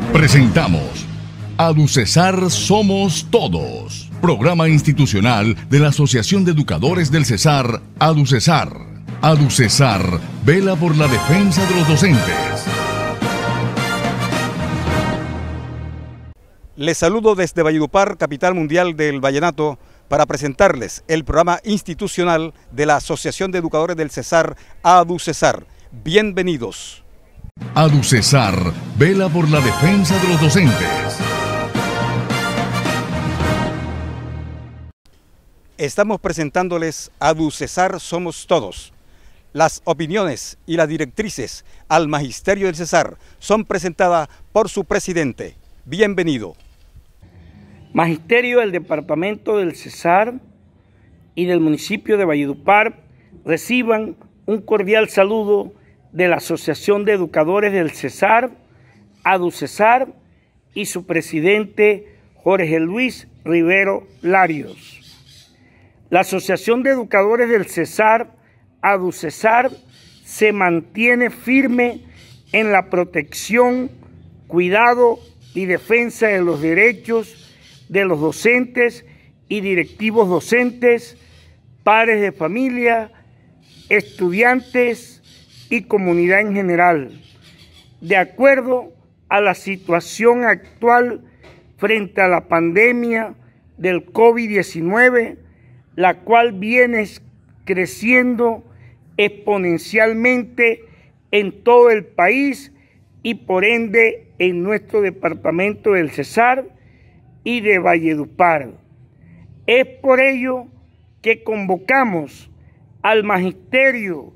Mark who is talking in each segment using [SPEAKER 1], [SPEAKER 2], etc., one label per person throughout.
[SPEAKER 1] Presentamos ADUCESAR Somos Todos, programa institucional de la Asociación de Educadores del Cesar, ADUCESAR. ADUCESAR vela por la defensa de los docentes.
[SPEAKER 2] Les saludo desde Valledupar, capital mundial del vallenato, para presentarles el programa institucional de la Asociación de Educadores del Cesar, ADUCESAR. Bienvenidos.
[SPEAKER 1] ADUCESAR vela por la defensa de los docentes.
[SPEAKER 2] Estamos presentándoles ADUCESAR Somos Todos. Las opiniones y las directrices al Magisterio del Cesar son presentadas por su presidente. Bienvenido.
[SPEAKER 3] Magisterio del Departamento del Cesar y del municipio de Valledupar reciban un cordial saludo de la Asociación de Educadores del Cesar, ADUCESAR, y su presidente Jorge Luis Rivero Larios. La Asociación de Educadores del Cesar, ADUCESAR, se mantiene firme en la protección, cuidado y defensa de los derechos de los docentes y directivos docentes, padres de familia, estudiantes y comunidad en general, de acuerdo a la situación actual frente a la pandemia del COVID-19, la cual viene creciendo exponencialmente en todo el país y por ende en nuestro departamento del Cesar y de Valledupar. Es por ello que convocamos al magisterio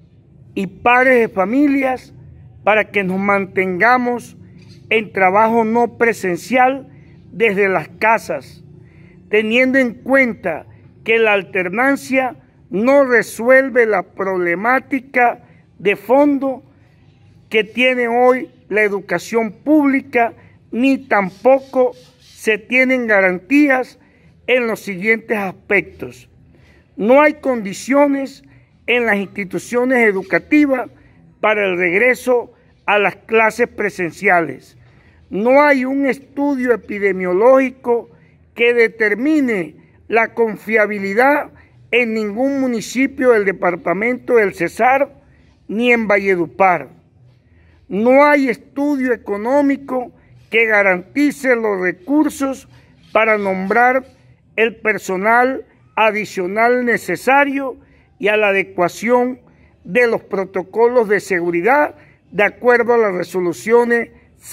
[SPEAKER 3] y padres de familias para que nos mantengamos en trabajo no presencial desde las casas, teniendo en cuenta que la alternancia no resuelve la problemática de fondo que tiene hoy la educación pública, ni tampoco se tienen garantías en los siguientes aspectos. No hay condiciones en las instituciones educativas para el regreso a las clases presenciales. No hay un estudio epidemiológico que determine la confiabilidad en ningún municipio del departamento del Cesar ni en Valledupar. No hay estudio económico que garantice los recursos para nombrar el personal adicional necesario y a la adecuación de los protocolos de seguridad de acuerdo a las resoluciones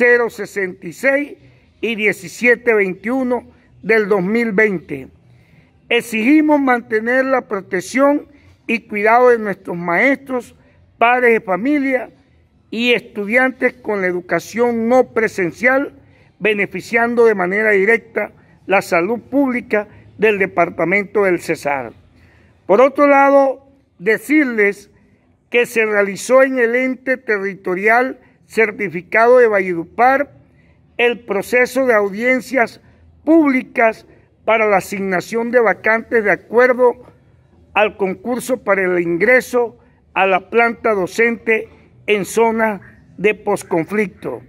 [SPEAKER 3] 066 y 1721 del 2020. Exigimos mantener la protección y cuidado de nuestros maestros, padres de familia y estudiantes con la educación no presencial, beneficiando de manera directa la salud pública del departamento del Cesar. Por otro lado, decirles que se realizó en el ente territorial certificado de Valledupar el proceso de audiencias públicas para la asignación de vacantes de acuerdo al concurso para el ingreso a la planta docente en zona de posconflicto.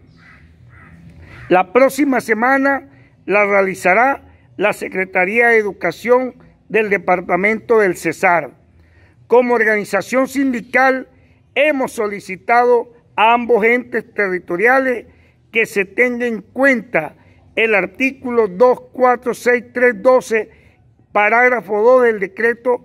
[SPEAKER 3] La próxima semana la realizará la Secretaría de Educación del Departamento del Cesar. Como organización sindical hemos solicitado a ambos entes territoriales que se tenga en cuenta el artículo 246312, parágrafo 2 del decreto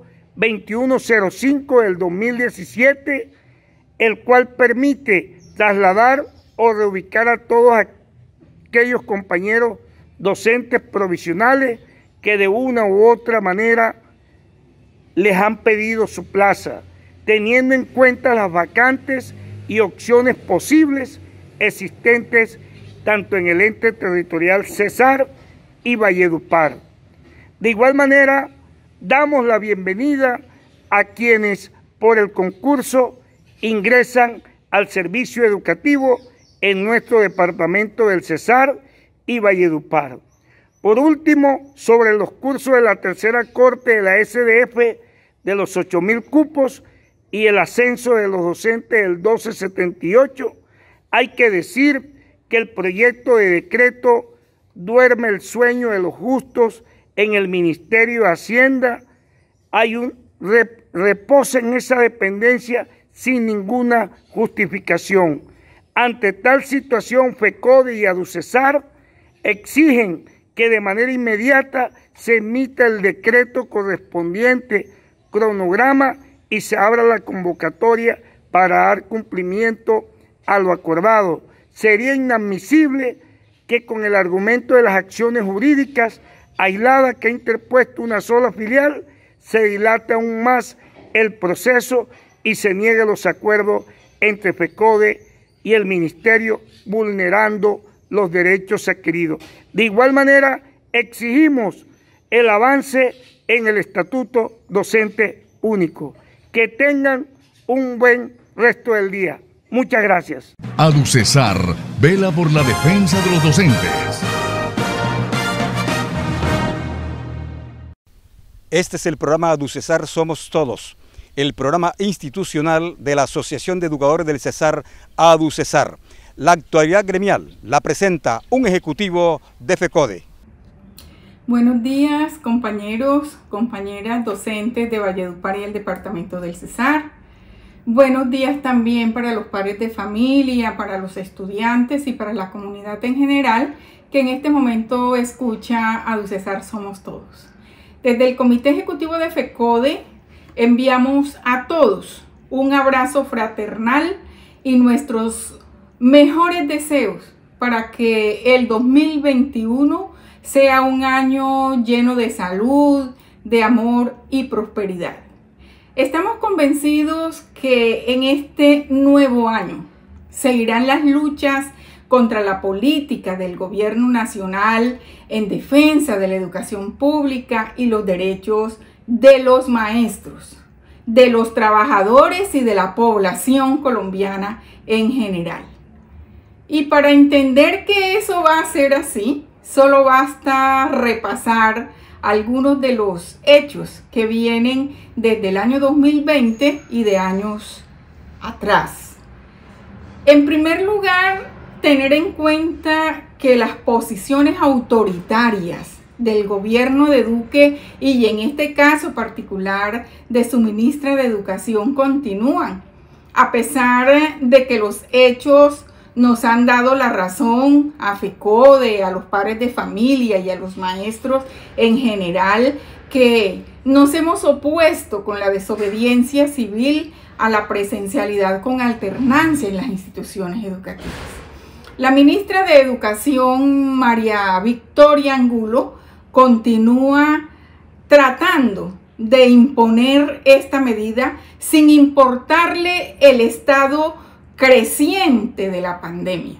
[SPEAKER 3] 2105 del 2017, el cual permite trasladar o reubicar a todos aquellos compañeros docentes provisionales que de una u otra manera les han pedido su plaza, teniendo en cuenta las vacantes y opciones posibles existentes tanto en el ente territorial Cesar y Valledupar. De igual manera, damos la bienvenida a quienes por el concurso ingresan al servicio educativo en nuestro departamento del Cesar y Valledupar. Por último, sobre los cursos de la tercera corte de la SDF de los 8,000 cupos y el ascenso de los docentes del 1278, hay que decir que el proyecto de decreto duerme el sueño de los justos en el Ministerio de Hacienda. Hay un reposo en esa dependencia sin ninguna justificación. Ante tal situación, FECODE y ADUCESAR exigen que de manera inmediata se emita el decreto correspondiente, cronograma, y se abra la convocatoria para dar cumplimiento a lo acordado. Sería inadmisible que con el argumento de las acciones jurídicas aisladas que ha interpuesto una sola filial se dilate aún más el proceso y se niegue los acuerdos entre FECODE y el Ministerio, vulnerando los derechos adquiridos. De igual manera, exigimos el avance en el Estatuto Docente Único. Que tengan un buen resto del día. Muchas gracias.
[SPEAKER 1] ADUCESAR vela por la defensa de los docentes.
[SPEAKER 2] Este es el programa ADUCESAR Somos Todos, el programa institucional de la Asociación de Educadores del Cesar, ADUCESAR. La actualidad gremial la presenta un ejecutivo de FECODE.
[SPEAKER 4] Buenos días, compañeros, compañeras docentes de Valledupar y el departamento del Cesar. Buenos días también para los padres de familia, para los estudiantes y para la comunidad en general que en este momento escucha ADUCESAR Somos Todos. Desde el Comité Ejecutivo de FECODE enviamos a todos un abrazo fraternal y nuestros mejores deseos para que el 2021 sea un año lleno de salud, de amor y prosperidad. Estamos convencidos que en este nuevo año seguirán las luchas contra la política del gobierno nacional en defensa de la educación pública y los derechos de los maestros, de los trabajadores y de la población colombiana en general. Y para entender que eso va a ser así, solo basta repasar algunos de los hechos que vienen desde el año 2020 y de años atrás. En primer lugar, tener en cuenta que las posiciones autoritarias del gobierno de Duque y en este caso particular de su ministra de Educación continúan, a pesar de que los hechos nos han dado la razón a FECODE, a los padres de familia y a los maestros en general, que nos hemos opuesto con la desobediencia civil a la presencialidad con alternancia en las instituciones educativas. La ministra de Educación, María Victoria Angulo, continúa tratando de imponer esta medida sin importarle el estado creciente de la pandemia,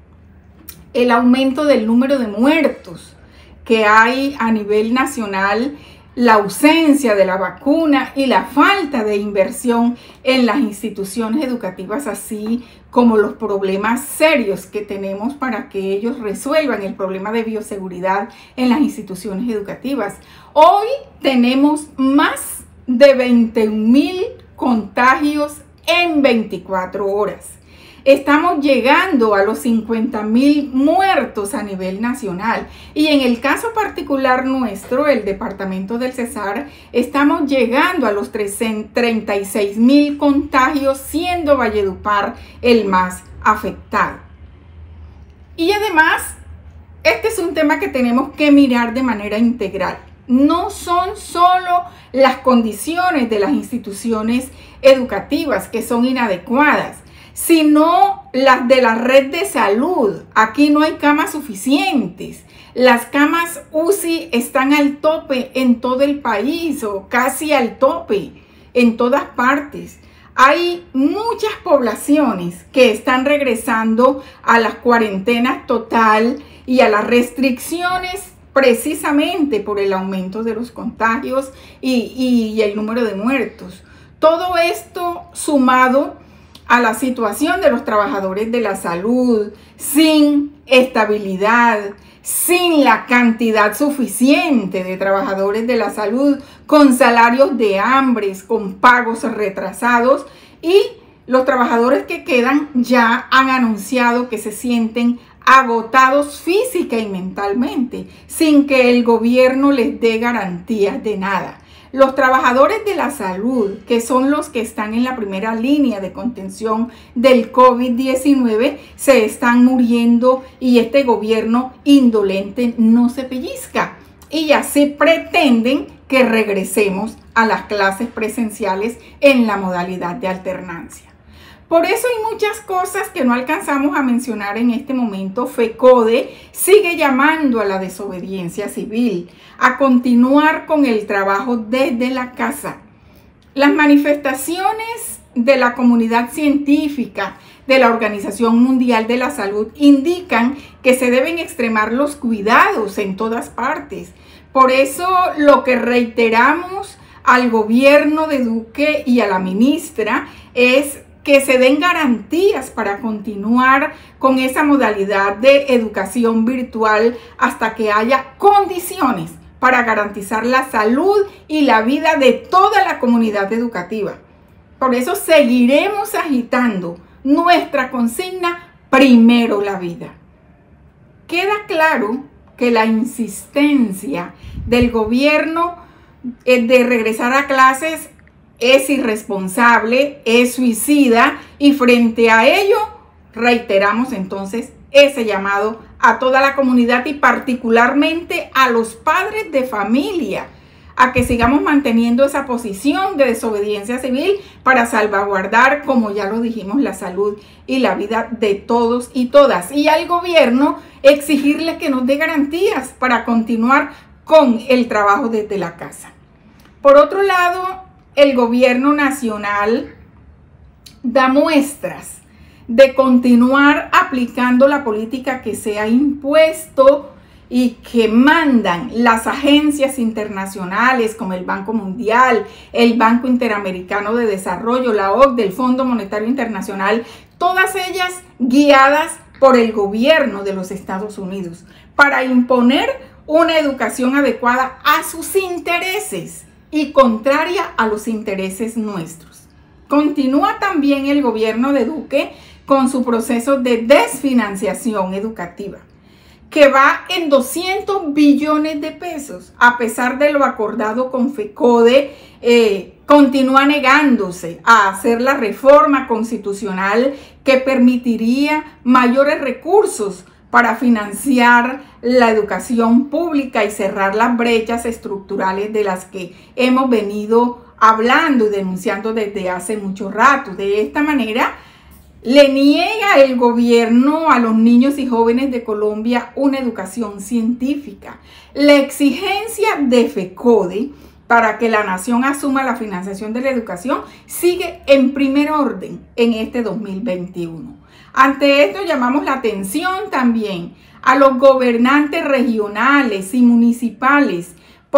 [SPEAKER 4] el aumento del número de muertos que hay a nivel nacional, la ausencia de la vacuna y la falta de inversión en las instituciones educativas, así como los problemas serios que tenemos para que ellos resuelvan el problema de bioseguridad en las instituciones educativas. Hoy tenemos más de 21,000 contagios en 24 horas. Estamos llegando a los 50,000 muertos a nivel nacional y en el caso particular nuestro, el departamento del Cesar, estamos llegando a los 36,000 contagios, siendo Valledupar el más afectado. Y además, este es un tema que tenemos que mirar de manera integral. No son solo las condiciones de las instituciones educativas que son inadecuadas, sino las de la red de salud. Aquí no hay camas suficientes. Las camas UCI están al tope en todo el país o casi al tope en todas partes. Hay muchas poblaciones que están regresando a las cuarentenas total y a las restricciones precisamente por el aumento de los contagios y el número de muertos. Todo esto sumado a la situación de los trabajadores de la salud, sin estabilidad, sin la cantidad suficiente de trabajadores de la salud, con salarios de hambre, con pagos retrasados y Los trabajadores que quedan ya han anunciado que se sienten agotados física y mentalmente, sin que el gobierno les dé garantías de nada. Los trabajadores de la salud, que son los que están en la primera línea de contención del COVID-19, se están muriendo y este gobierno indolente no se pellizca. Y así pretenden que regresemos a las clases presenciales en la modalidad de alternancia. Por eso hay muchas cosas que no alcanzamos a mencionar en este momento. FECODE sigue llamando a la desobediencia civil, a continuar con el trabajo desde la casa. Las manifestaciones de la comunidad científica de la Organización Mundial de la Salud indican que se deben extremar los cuidados en todas partes. Por eso lo que reiteramos al gobierno de Duque y a la ministra es que se den garantías para continuar con esa modalidad de educación virtual hasta que haya condiciones para garantizar la salud y la vida de toda la comunidad educativa. Por eso seguiremos agitando nuestra consigna, primero la vida. Queda claro que la insistencia del gobierno de regresar a clases es irresponsable, es suicida, y frente a ello reiteramos entonces ese llamado a toda la comunidad y particularmente a los padres de familia a que sigamos manteniendo esa posición de desobediencia civil para salvaguardar, como ya lo dijimos, la salud y la vida de todos y todas, y al gobierno exigirle que nos dé garantías para continuar con el trabajo desde la casa. Por otro lado, el gobierno nacional da muestras de continuar aplicando la política que se ha impuesto y que mandan las agencias internacionales como el Banco Mundial, el Banco Interamericano de Desarrollo, la OCDE, el Fondo Monetario Internacional, todas ellas guiadas por el gobierno de los Estados Unidos para imponer una educación adecuada a sus intereses y contraria a los intereses nuestros. Continúa también el gobierno de Duque con su proceso de desfinanciación educativa, que va en 200 billones de pesos. A pesar de lo acordado con FECODE, continúa negándose a hacer la reforma constitucional que permitiría mayores recursos para financiar la educación pública y cerrar las brechas estructurales de las que hemos venido hablando y denunciando desde hace mucho rato. De esta manera, le niega el gobierno a los niños y jóvenes de Colombia una educación científica. La exigencia de FECODE para que la nación asuma la financiación de la educación sigue en primer orden en este 2021. Ante esto llamamos la atención también a los gobernantes regionales y municipales,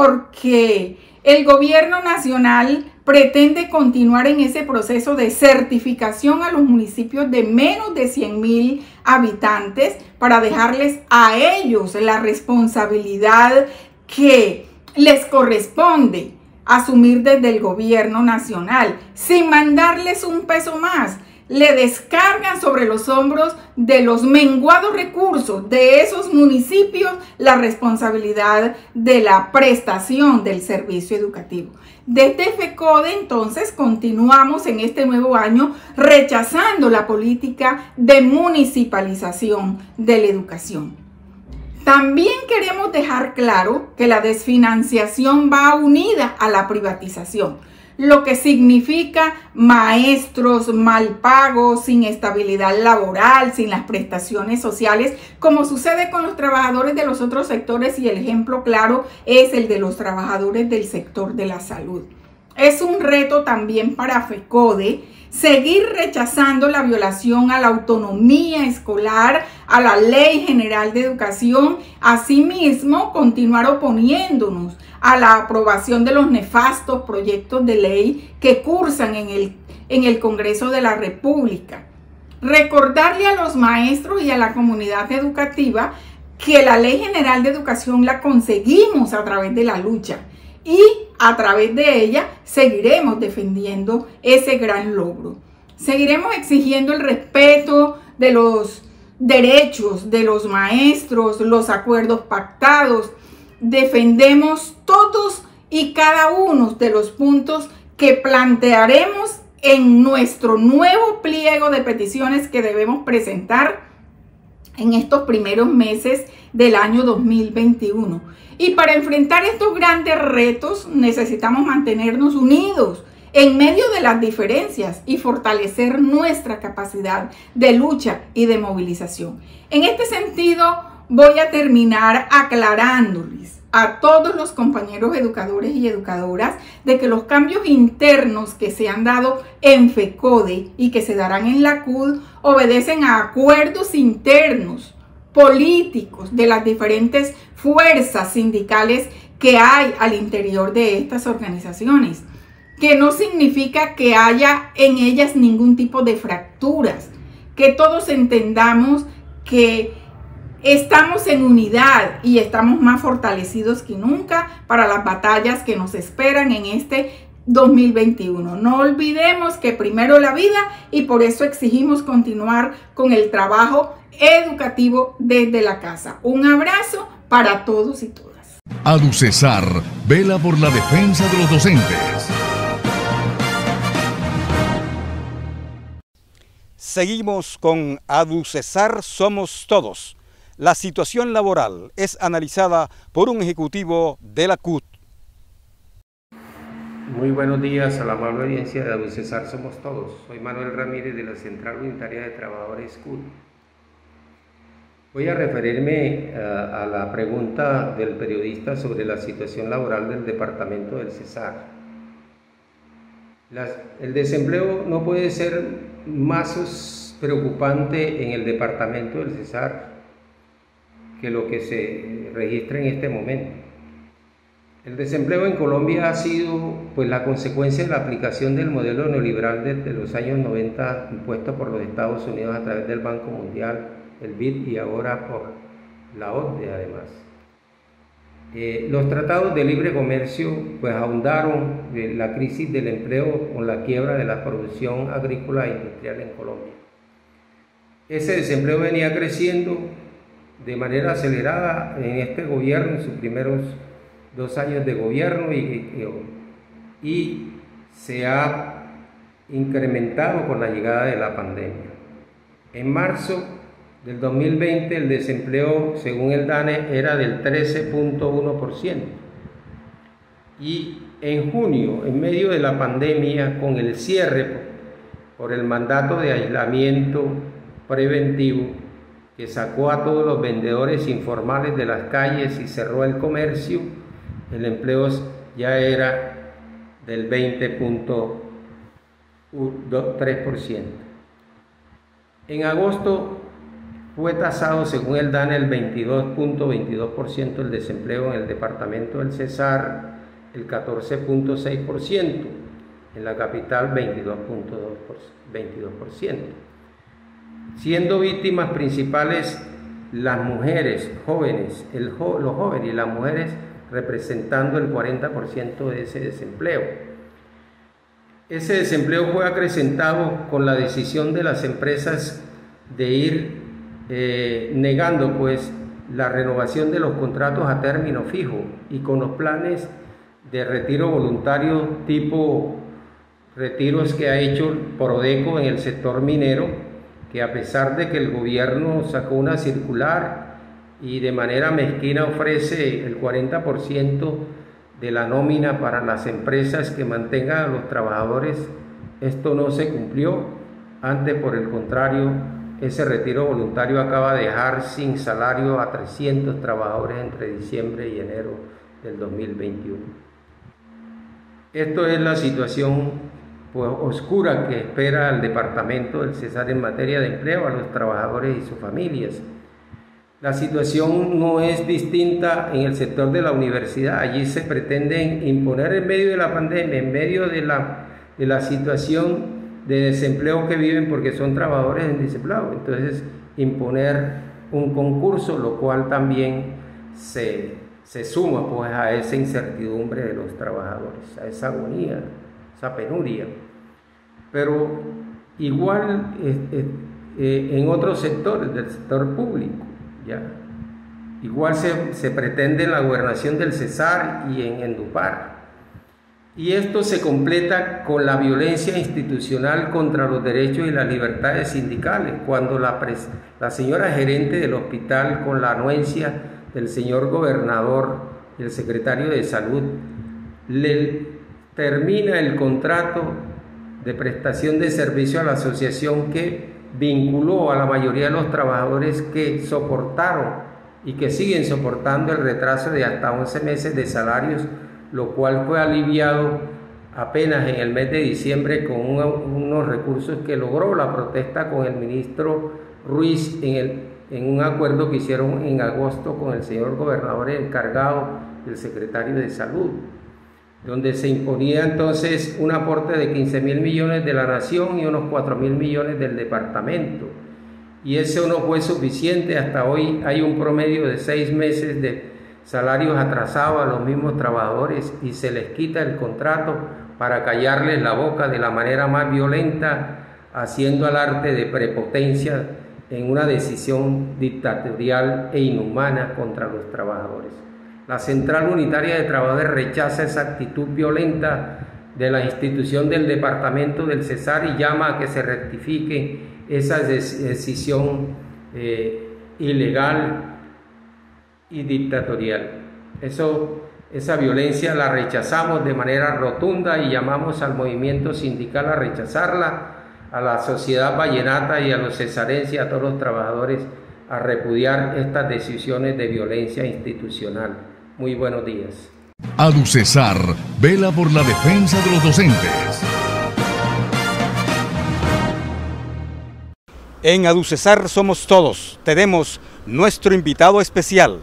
[SPEAKER 4] porque el gobierno nacional pretende continuar en ese proceso de certificación a los municipios de menos de 100,000 habitantes para dejarles a ellos la responsabilidad que les corresponde asumir desde el gobierno nacional, sin mandarles un peso más. Le descargan sobre los hombros de los menguados recursos de esos municipios la responsabilidad de la prestación del servicio educativo. Desde FECODE, entonces, continuamos en este nuevo año rechazando la política de municipalización de la educación. También queremos dejar claro que la desfinanciación va unida a la privatización, lo que significa maestros mal pagos, sin estabilidad laboral, sin las prestaciones sociales, como sucede con los trabajadores de los otros sectores, y el ejemplo claro es el de los trabajadores del sector de la salud. Es un reto también para FECODE seguir rechazando la violación a la autonomía escolar, a la Ley General de Educación, asimismo continuar oponiéndonos a la aprobación de los nefastos proyectos de ley que cursan en el Congreso de la República. Recordarle a los maestros y a la comunidad educativa que la Ley General de Educación la conseguimos a través de la lucha y a través de ella seguiremos defendiendo ese gran logro. Seguiremos exigiendo el respeto de los derechos de los maestros, los acuerdos pactados. Defendemos todos y cada uno de los puntos que plantearemos en nuestro nuevo pliego de peticiones que debemos presentar en estos primeros meses del año 2021. Y para enfrentar estos grandes retos necesitamos mantenernos unidos en medio de las diferencias y fortalecer nuestra capacidad de lucha y de movilización. En este sentido, voy a terminar aclarándoles a todos los compañeros educadores y educadoras de que los cambios internos que se han dado en FECODE y que se darán en la CUD obedecen a acuerdos internos políticos de las diferentes fuerzas sindicales que hay al interior de estas organizaciones, que no significa que haya en ellas ningún tipo de fracturas, que todos entendamos que estamos en unidad y estamos más fortalecidos que nunca para las batallas que nos esperan en este 2021. No olvidemos que primero la vida, y por eso exigimos continuar con el trabajo educativo desde la casa. Un abrazo para todos y todas.
[SPEAKER 1] ADUCESAR vela por la defensa de los docentes.
[SPEAKER 2] Seguimos con ADUCESAR Somos Todos. La situación laboral es analizada por un ejecutivo de la CUT.
[SPEAKER 5] Muy buenos días a la amable audiencia de ADUCESAR Somos Todos. Soy Manuel Ramírez de la Central Unitaria de Trabajadores CUT. Voy a referirme a la pregunta del periodista sobre la situación laboral del departamento del Cesar. El desempleo no puede ser más preocupante en el departamento del Cesar que lo que se registra en este momento. El desempleo en Colombia ha sido la consecuencia de la aplicación del modelo neoliberal desde los años 90 impuesto por los Estados Unidos a través del Banco Mundial, el BID, y ahora por la OCDE además. Los tratados de libre comercio ahondaron la crisis del empleo con la quiebra de la producción agrícola e industrial en Colombia. Ese desempleo venía creciendo de manera acelerada en este gobierno, en sus primeros 2 años de gobierno, y se ha incrementado con la llegada de la pandemia. En marzo del 2020 el desempleo, según el DANE, era del 13.1%, y en junio, en medio de la pandemia, con el cierre por el mandato de aislamiento preventivo que sacó a todos los vendedores informales de las calles y cerró el comercio, el empleo ya era del 20.3%. En agosto fue tasado, según el DANE, el 22.22% el desempleo en el departamento del Cesar, el 14.6%, en la capital 22%, siendo víctimas principales las mujeres jóvenes, los jóvenes y las mujeres representando el 40% de ese desempleo. Ese desempleo fue acrecentado con la decisión de las empresas de ir negando la renovación de los contratos a término fijo, y con los planes de retiro voluntario tipo retiros que ha hecho Prodeco en el sector minero, que a pesar de que el gobierno sacó una circular y de manera mezquina ofrece el 40% de la nómina para las empresas que mantengan a los trabajadores, esto no se cumplió. Antes, por el contrario, ese retiro voluntario acaba de dejar sin salario a 300 trabajadores entre diciembre y enero del 2021. Esto es la situación oscura que espera el departamento del Cesar en materia de empleo a los trabajadores y sus familias. La situación no es distinta en el sector de la universidad. Allí se pretende imponer, en medio de la pandemia, en medio de la situación de desempleo que viven, porque son trabajadores en desempleo, entonces imponer un concurso, lo cual también se suma a esa incertidumbre de los trabajadores, a esa agonía, esa penuria. Pero Igual en otros sectores del sector público, ¿ya? Igual se pretende en la gobernación del Cesar y en Endupar. Y esto se completa con la violencia institucional contra los derechos y las libertades sindicales, cuando la señora gerente del hospital, con la anuencia del señor gobernador y el secretario de salud, le termina el contrato de prestación de servicio a la asociación que vinculó a la mayoría de los trabajadores que soportaron y que siguen soportando el retraso de hasta 11 meses de salarios, lo cual fue aliviado apenas en el mes de diciembre con unos recursos que logró la protesta con el ministro Ruiz en un acuerdo que hicieron en agosto con el señor gobernador encargado y el secretario de salud, donde se imponía entonces un aporte de 15.000 millones de la nación y unos 4.000 millones del departamento. Y eso no fue suficiente. Hasta hoy hay un promedio de 6 meses de salarios atrasados a los mismos trabajadores y se les quita el contrato para callarles la boca de la manera más violenta, haciendo alarde de prepotencia en una decisión dictatorial e inhumana contra los trabajadores. La Central Unitaria de Trabajadores rechaza esa actitud violenta de la institución del departamento del Cesar y llama a que se rectifique esa decisión ilegal y dictatorial. Esa violencia la rechazamos de manera rotunda y llamamos al movimiento sindical a rechazarla, a la sociedad vallenata y a los cesarenses y a todos los trabajadores a repudiar estas decisiones de violencia institucional. Muy buenos días.
[SPEAKER 1] ADUCESAR vela por la defensa de los docentes.
[SPEAKER 2] En ADUCESAR somos todos. Tenemos nuestro invitado especial.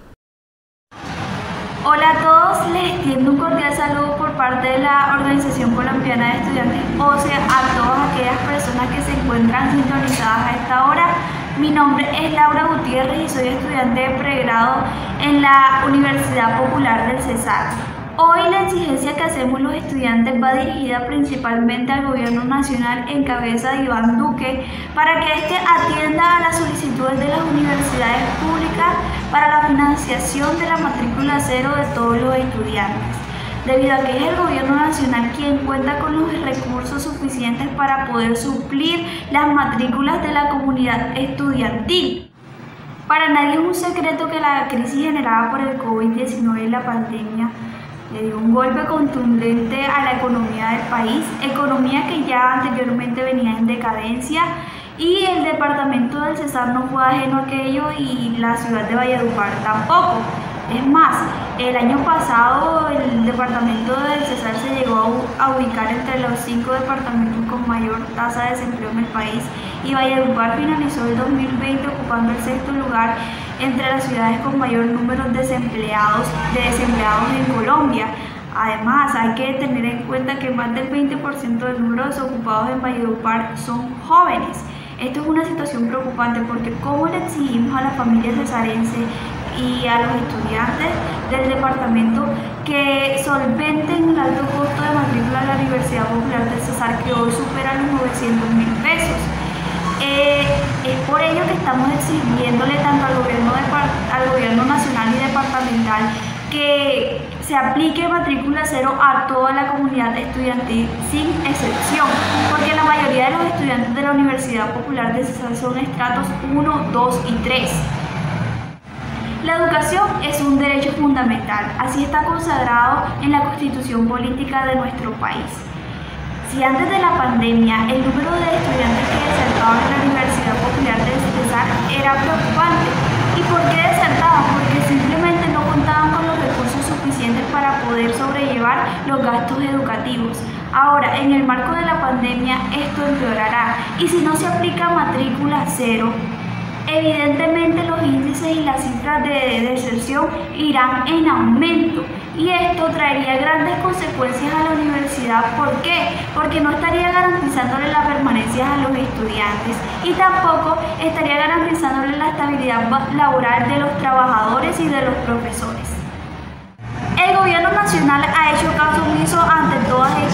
[SPEAKER 6] Hola a todos, les extiendo un cordial saludo por parte de la Organización Colombiana de Estudiantes OCE a todas aquellas personas que se encuentran sintonizadas a esta hora. Mi nombre es Laura Gutiérrez y soy estudiante de pregrado en la Universidad Popular del Cesar. Hoy la exigencia que hacemos los estudiantes va dirigida principalmente al gobierno nacional en cabeza de Iván Duque para que éste atienda a las solicitudes de las universidades públicas para la financiación de la matrícula cero de todos los estudiantes, debido a que es el gobierno nacional quien cuenta con los recursos suficientes para poder suplir las matrículas de la comunidad estudiantil. Para nadie es un secreto que la crisis generada por el COVID-19 y la pandemia le dio un golpe contundente a la economía del país, economía que ya anteriormente venía en decadencia, y el departamento del Cesar no fue ajeno a aquello y la ciudad de Valledupar tampoco. Es más, el año pasado el departamento del Cesar se llegó a ubicar entre los 5 departamentos con mayor tasa de desempleo en el país y Valledupar finalizó el 2020 ocupando el 6º lugar entre las ciudades con mayor número de desempleados en Colombia. Además, hay que tener en cuenta que más del 20% del número de desocupados en Valledupar son jóvenes. Esto es una situación preocupante porque ¿cómo le exigimos a las familias cesarenses y a los estudiantes del departamento que solventen el alto costo de matrícula de la Universidad Popular del Cesar, que hoy supera los 900.000 pesos? Es por ello que estamos exigiéndole tanto al gobierno nacional y departamental que se aplique matrícula cero a toda la comunidad estudiantil sin excepción, porque la mayoría de los estudiantes de la Universidad Popular de Cesar son estratos 1, 2 y 3. La educación es un derecho fundamental, así está consagrado en la Constitución Política de nuestro país. Si antes de la pandemia el número de estudiantes que desertaban en la Universidad Popular de Cesar era preocupante, ¿y por qué desertaban? Porque simplemente no contaban con los recursos suficientes para poder sobrellevar los gastos educativos. Ahora, en el marco de la pandemia, esto empeorará, y si no se aplica matrícula cero, evidentemente los índices y las cifras de deserción irán en aumento, y esto traería grandes consecuencias a la universidad. ¿Por qué? Porque no estaría garantizándole la permanencia a los estudiantes y tampoco estaría garantizándole la estabilidad laboral de los trabajadores y de los profesores. El gobierno nacional ha hecho caso omiso ante todas estas exigencias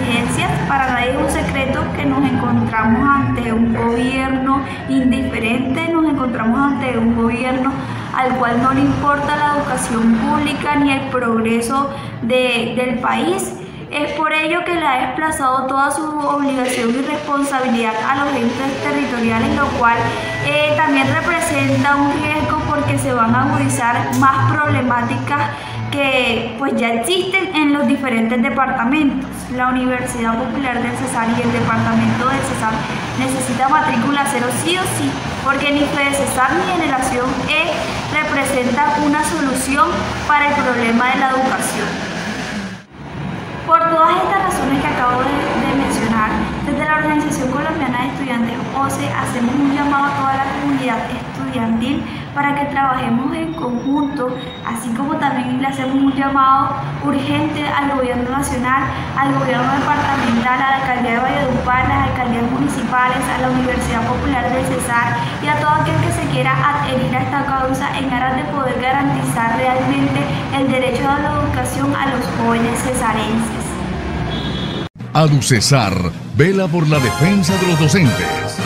[SPEAKER 6] exigencias. Para nadie es un secreto que nos encontramos ante un gobierno indiferente, nos encontramos ante un gobierno al cual no le importa la educación pública ni el progreso del país. Es por ello que le ha desplazado toda su obligación y responsabilidad a los entes territoriales, lo cual también representa un riesgo porque se van a agudizar más problemáticas que pues ya existen en los diferentes departamentos. La Universidad Popular del Cesar y el departamento del Cesar necesita matrícula cero sí o sí, porque ni FEDECESAR ni Generación E representan una solución para el problema de la educación. Por todas estas razones que acabo de mencionar, desde la Organización Colombiana de Estudiantes OCE hacemos un llamado a toda la comunidad estudiantil para que trabajemos en conjunto, así como también le hacemos un llamado urgente al gobierno nacional, al gobierno departamental, a la alcaldía de Valledupar, las alcaldías municipales, a la Universidad Popular del Cesar y a todo aquel que se quiera adherir a esta causa en aras de poder garantizar realmente el derecho a la educación a los jóvenes cesarenses.
[SPEAKER 1] ADUCESAR vela por la defensa de los docentes.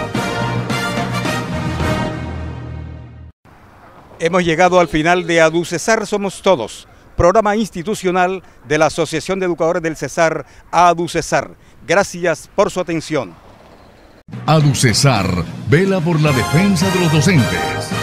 [SPEAKER 2] Hemos llegado al final de ADUCESAR Somos Todos, programa institucional de la Asociación de Educadores del Cesar, ADUCESAR. Gracias por su atención.
[SPEAKER 1] ADUCESAR vela por la defensa de los docentes.